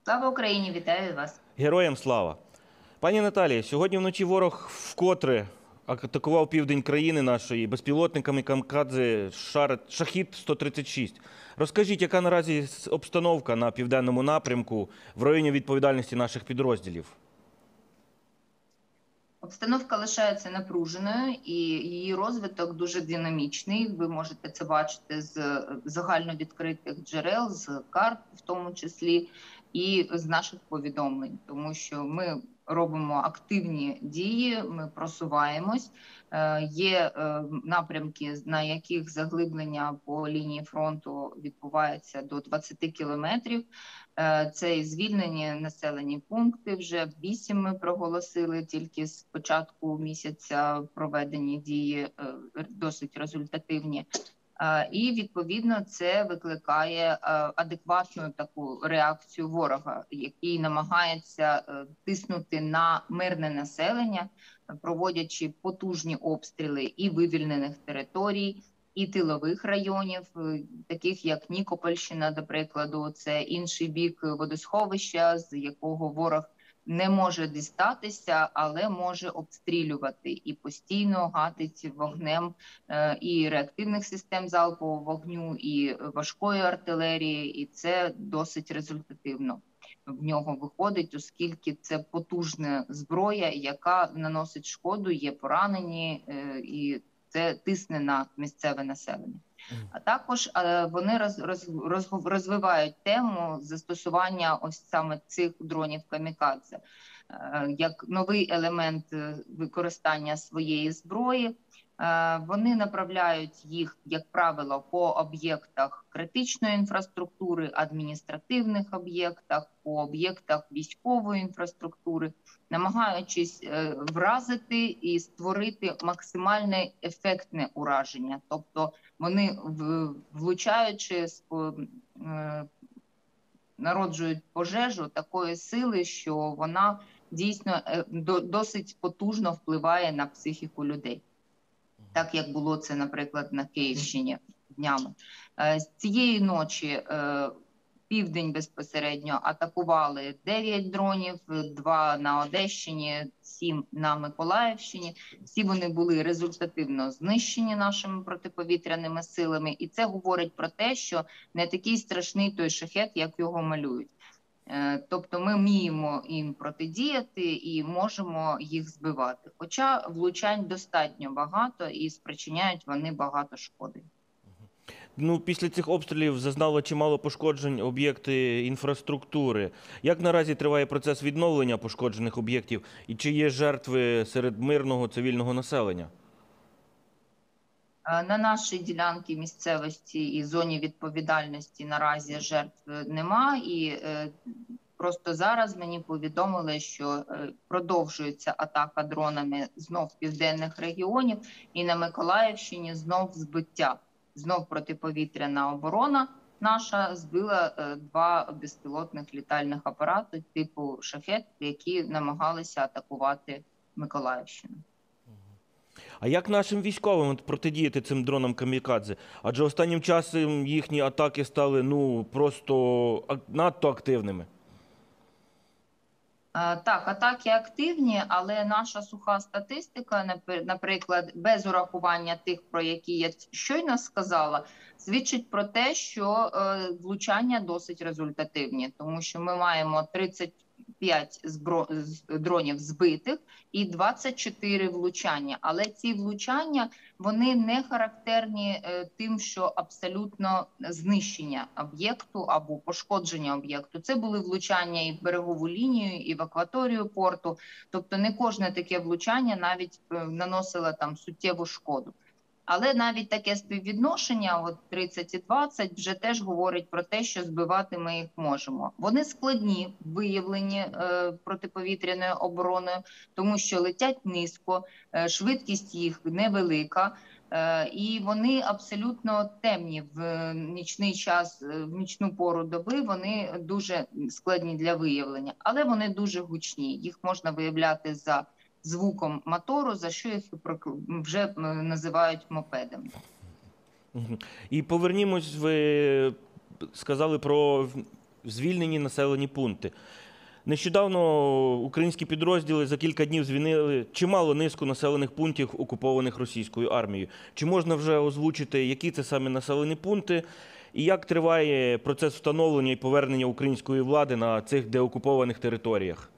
Слава Україні! Вітаю вас! Героям слава! Пані Наталія, сьогодні вночі ворог вкотре атакував південь країни нашої безпілотниками камікадзе «Шахід-136». Розкажіть, яка наразі обстановка на південному напрямку в районі відповідальності наших підрозділів? Обстановка лишається напруженою і її розвиток дуже динамічний. Ви можете це бачити з загальновідкритих джерел, з карт в тому числі, і з наших повідомлень. Тому що ми робимо активні дії, ми просуваємось. Є напрямки, на яких заглиблення по лінії фронту відбувається до 20 кілометрів. Це і звільнені населені пункти, вже 8 ми проголосили, тільки з початку місяця проведені дії досить результативні. І, відповідно, це викликає адекватну таку реакцію ворога, який намагається тиснути на мирне населення, проводячи потужні обстріли і вивільнених територій, і тилових районів, таких як Нікопольщина, до прикладу, це інший бік водосховища, з якого ворог не може дістатися, але може обстрілювати і постійно гатить вогнем і реактивних систем залпового вогню, і важкої артилерії, і це досить результативно в нього виходить, оскільки це потужна зброя, яка наносить шкоду, є поранені, і це тисне на місцеве населення. А також вони розвивають тему застосування ось саме цих дронів камікадзе як новий елемент використання своєї зброї. Вони направляють їх, як правило, по об'єктах критичної інфраструктури, адміністративних об'єктах, по об'єктах військової інфраструктури, намагаючись вразити і створити максимальне ефектне ураження. Тобто вони, влучаючи, народжують пожежу такої сили, що вона дійсно досить потужно впливає на психіку людей. Так, як було це, наприклад, на Київщині днями. З цієї ночі південь безпосередньо атакували 9 дронів, 2 на Одещині, 7 на Миколаївщині. Всі вони були результативно знищені нашими протиповітряними силами. І це говорить про те, що не такий страшний той шахед, як його малюють. Тобто ми вміємо їм протидіяти і можемо їх збивати. Хоча влучань достатньо багато і спричиняють вони багато шкоди. Ну, після цих обстрілів зазнало чимало пошкоджень об'єкти інфраструктури. Як наразі триває процес відновлення пошкоджених об'єктів і чи є жертви серед мирного цивільного населення? На нашій ділянці місцевості і зоні відповідальності наразі жертв нема. І просто зараз мені повідомили, що продовжується атака дронами знов південних регіонів і на Миколаївщині знов збиття. Знов протиповітряна оборона наша збила 2 безпілотних літальних апарати типу «Шахед», які намагалися атакувати Миколаївщину. А як нашим військовим протидіяти цим дронам камікадзе? Адже останнім часом їхні атаки стали просто надто активними. Так, атаки активні, але наша суха статистика, наприклад, без урахування тих, про які я щойно сказала, свідчить про те, що влучання досить результативні, тому що ми маємо 35 дронів збитих і 24 влучання. Але ці влучання, вони не характерні тим, що абсолютно знищення об'єкту або пошкодження об'єкту. Це були влучання і в берегову лінію, і в акваторію порту. Тобто не кожне таке влучання навіть наносило там суттєву шкоду. Але навіть таке співвідношення, от 30 і 20, вже теж говорить про те, що збивати ми їх можемо. Вони складні, виявлені протиповітряною обороною, тому що летять низько, швидкість їх невелика, і вони абсолютно темні в нічний час, в нічну пору доби, вони дуже складні для виявлення, але вони дуже гучні. Їх можна виявляти за звуком мотору, за що їх вже називають мопедами. І повернімось, ви сказали про звільнені населені пункти. Нещодавно українські підрозділи за кілька днів звільнили чимало низку населених пунктів, окупованих російською армією. Чи можна вже озвучити, які це саме населені пункти, і як триває процес встановлення і повернення української влади на цих деокупованих територіях?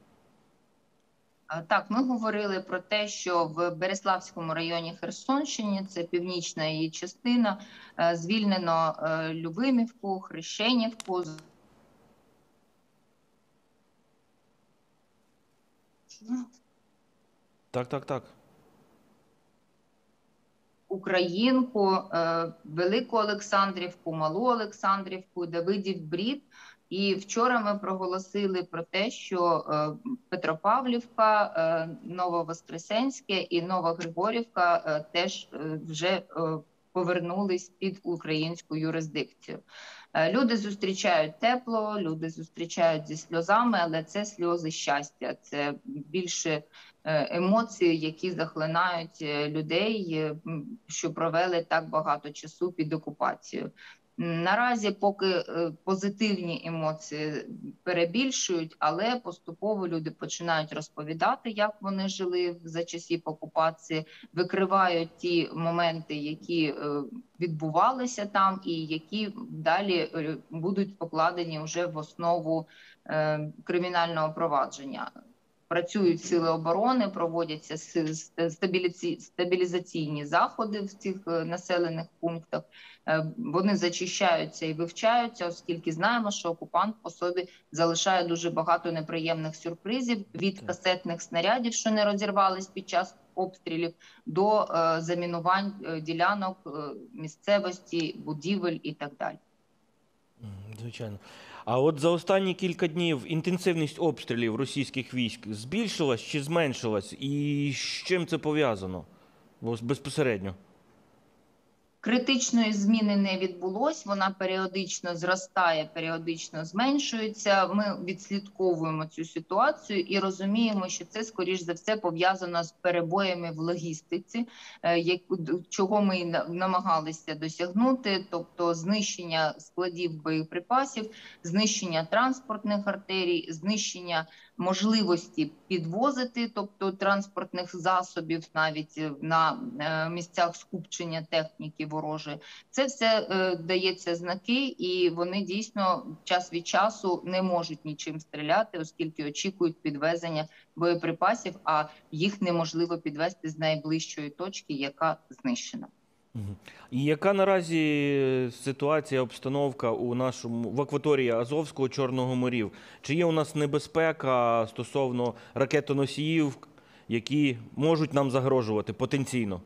Так, ми говорили про те, що в Береславському районі Херсонщини, це північна її частина, звільнено Любимівку, Хрещенівку. Так. Українку, Велику Олександрівку, Малу Олександрівку, Давидів Брід. І вчора ми проголосили про те, що Петропавлівка, Нововоскресенське і Нова-Григорівка теж вже повернулись під українську юрисдикцію. Люди зустрічають тепло, люди зустрічають зі сльозами, але це сльози щастя, це більше емоції, які захлинають людей, що провели так багато часу під окупацією. Наразі поки позитивні емоції перебільшують, але поступово люди починають розповідати, як вони жили за часів окупації, викривають ті моменти, які відбувалися там і які далі будуть покладені вже в основу кримінального провадження. Працюють сили оборони, проводяться стабілізаційні заходи в цих населених пунктах. Вони зачищаються і вивчаються, оскільки знаємо, що окупант по собі залишає дуже багато неприємних сюрпризів від касетних снарядів, що не розірвались під час обстрілів, до замінувань ділянок, місцевості, будівель і так далі. Звичайно. А от за останні кілька днів інтенсивність обстрілів російських військ збільшилась чи зменшилась? І з чим це пов'язано безпосередньо? Критичної зміни не відбулось, вона періодично зростає, періодично зменшується. Ми відслідковуємо цю ситуацію і розуміємо, що це, скоріш за все, пов'язано з перебоями в логістиці, чого ми намагалися досягнути, тобто знищення складів боєприпасів, знищення транспортних артерій, знищення можливості підвозити, тобто транспортних засобів навіть на місцях скупчення техніки ворожої. Це все дається знаки, і вони дійсно час від часу не можуть нічим стріляти, оскільки очікують підвезення боєприпасів, а їх неможливо підвести з найближчої точки, яка знищена. І яка наразі ситуація, обстановка в акваторії Азовського, Чорного морів? Чи є у нас небезпека стосовно ракетоносіїв, які можуть нам загрожувати потенційно?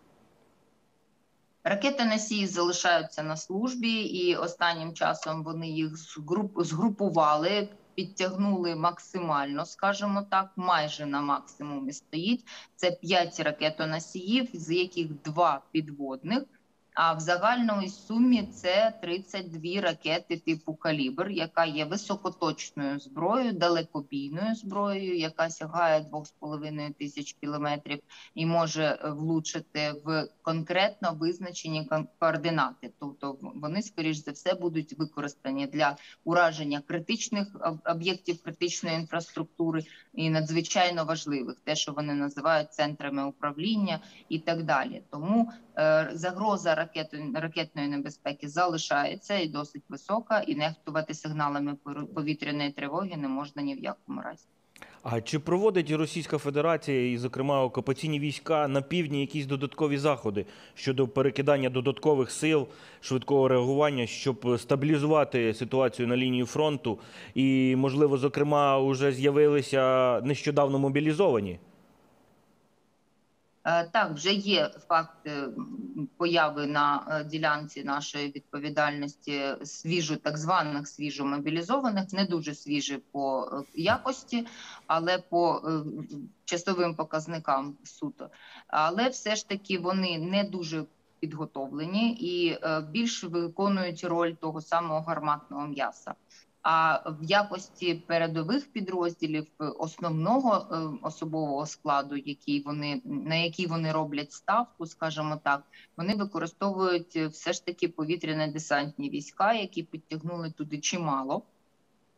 Ракетоносії залишаються на службі, і останнім часом вони їх згрупували, підтягнули максимально, скажімо так, майже на максимумі стоїть. Це 5 ракетоносіїв, з яких 2 підводних, а в загальній сумі це 32 ракети типу «Калібр», яка є високоточною зброєю, далекобійною зброєю, яка сягає 2,5 тисяч кілометрів і може влучити в конкретно визначені координати. Тобто вони, скоріш за все, будуть використані для ураження критичних об'єктів критичної інфраструктури і надзвичайно важливих, те, що вони називають центрами управління і так далі. Тому загроза ракетної небезпеки залишається і досить висока, і нехтувати сигналами повітряної тривоги не можна ні в якому разі. А чи проводить Російська Федерація і, зокрема, окупаційні війська на півдні якісь додаткові заходи щодо перекидання додаткових сил, швидкого реагування, щоб стабілізувати ситуацію на лінії фронту? І, можливо, зокрема, вже з'явилися нещодавно мобілізовані? Так, вже є факт появи на ділянці нашої відповідальності так званих свіжомобілізованих, не дуже свіжі по якості, але по часовим показникам суто. Але все ж таки вони не дуже підготовлені і більш виконують роль того самого гарматного м'яса. А в якості передових підрозділів основного особового складу, на який вони роблять ставку, скажімо так, вони використовують все ж таки повітряно-десантні війська, які підтягнули туди чимало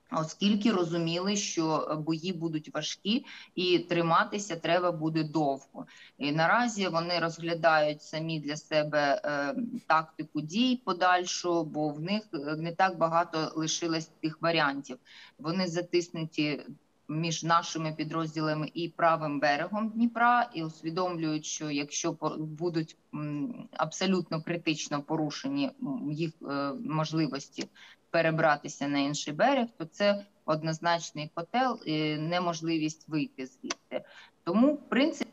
оскільки розуміли, що бої будуть важкі і триматися треба буде довго. І наразі вони розглядають самі для себе тактику дій подальшу, бо в них не так багато лишилось тих варіантів. Вони затиснуті між нашими підрозділами і правим берегом Дніпра, і усвідомлюють, що якщо будуть абсолютно критично порушені їх можливості перебратися на інший берег, то це однозначний котел і неможливість вийти звідти. Тому, в принципі,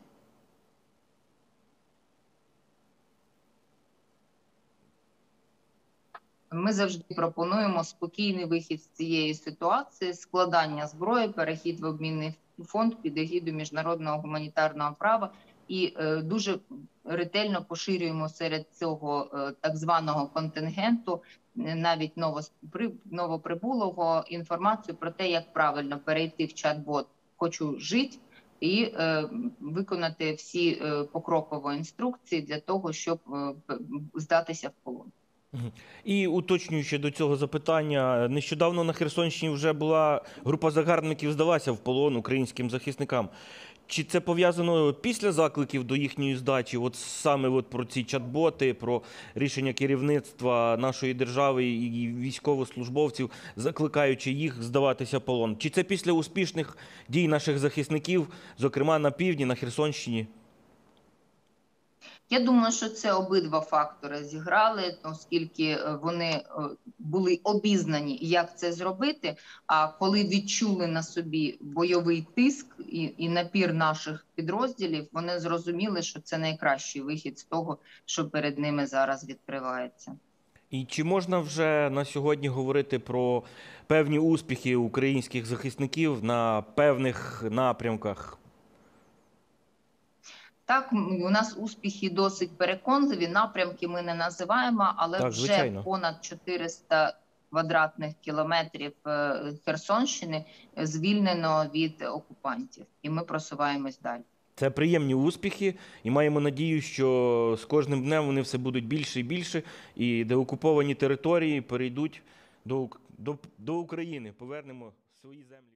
ми завжди пропонуємо спокійний вихід з цієї ситуації, складання зброї, перехід в обмінний фонд під егіду міжнародного гуманітарного права і дуже ретельно поширюємо серед цього так званого контингенту, навіть новоприбулого, інформацію про те, як правильно перейти в чат-бот «Хочу жити» і виконати всі покрокові інструкції для того, щоб здатися в полон. І уточнюючи до цього запитання, нещодавно на Херсонщині вже була група загарбників, здалася в полон українським захисникам. Чи це пов'язано після закликів до їхньої здачі, от саме от про ці чат-боти, про рішення керівництва нашої держави і військовослужбовців, закликаючи їх здаватися в полон? Чи це після успішних дій наших захисників, зокрема на півдні, на Херсонщині? Я думаю, що це обидва фактори зіграли, оскільки вони були обізнані, як це зробити, а коли відчули на собі бойовий тиск і напір наших підрозділів, вони зрозуміли, що це найкращий вихід з того, що перед ними зараз відкривається. І чи можна вже на сьогодні говорити про певні успіхи українських захисників на певних напрямках? Так, у нас успіхи досить переконливі, напрямки ми не називаємо, але Так, вже звичайно. понад 400 квадратних кілометрів Херсонщини звільнено від окупантів, і ми просуваємось далі. Це приємні успіхи, і маємо надію, що з кожним днем вони все будуть більше і більше, і деокуповані території перейдуть до України, повернемо свої землі.